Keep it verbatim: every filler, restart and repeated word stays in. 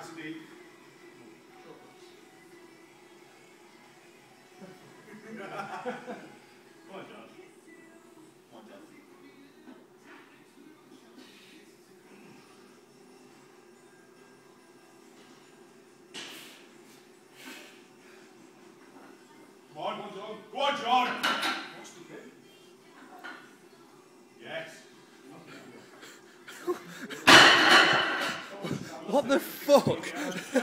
nice and deep. Come on, John. Come on, John. Come on, John. Go on, John. What's the kick? Yes. What the fuck?